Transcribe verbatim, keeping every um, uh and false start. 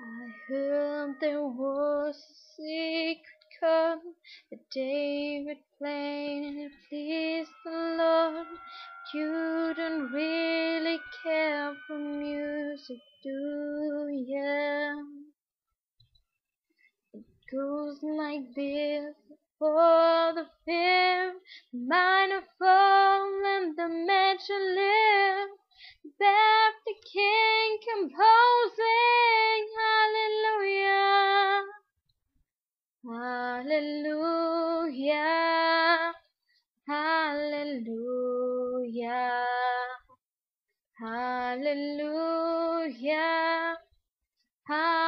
I heard there was a secret chord that David played and it pleased the Lord. But you don't really care for music, do ya? It goes like this: for the fifth, the minor fall and the major lift. Beth the king composing, hallelujah, hallelujah, hallelujah, hallelujah,